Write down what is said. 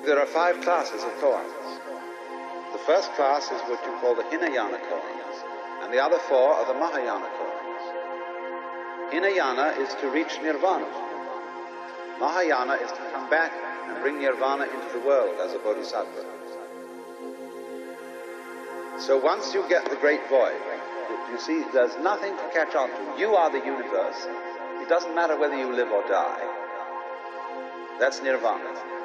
there are 5 classes of koans. The first class is what you call the Hinayana koans, and the other 4 are the Mahayana koans. Hinayana is to reach nirvana. Mahayana is to come back and bring nirvana into the world as a bodhisattva. So once you get the great void, you see there's nothing to catch on to. You are the universe. It doesn't matter whether you live or die. That's nirvana.